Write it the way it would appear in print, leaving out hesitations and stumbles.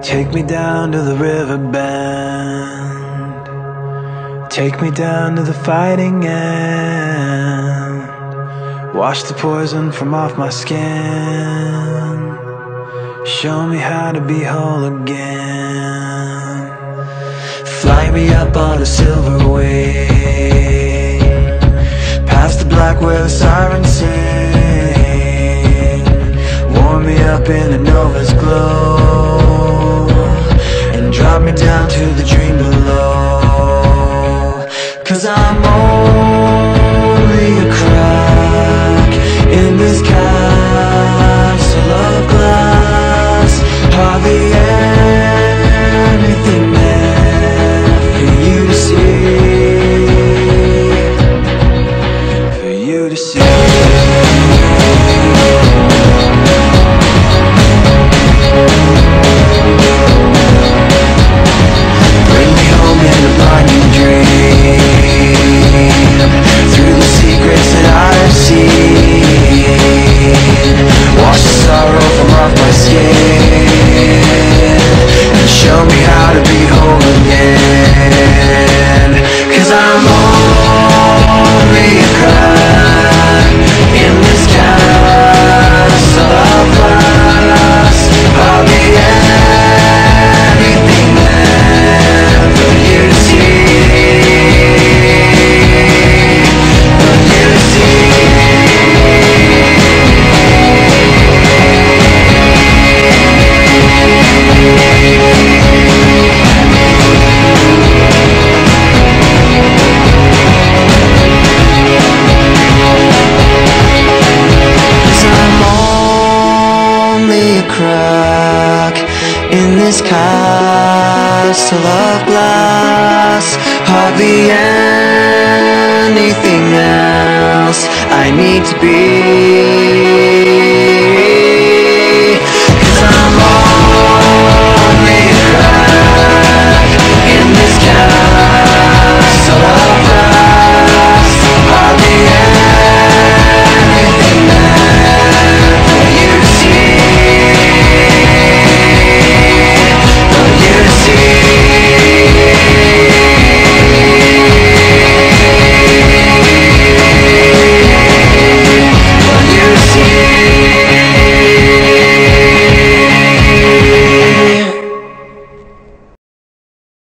Take me down to the river bend, take me down to the fighting end. Wash the poison from off my skin, show me how to be whole again. Fly me up on a silver wing, past the black where the sirens sing. Warm me up in a nova's glow, and drop me down to the dream below. 'Cause I'm only a crack in this castle of glass. Hardly anything there for you to see, for you to see. Bring me home in a blinding dream, through the secrets that I've seen. Wash the sorrow from off my skin, and show me how to be whole again. 'Cause I'm only a crack in this castle of glass. I'll be anything there for you to see, for you to see. Crack in this castle of glass. Hardly anything else I need to be.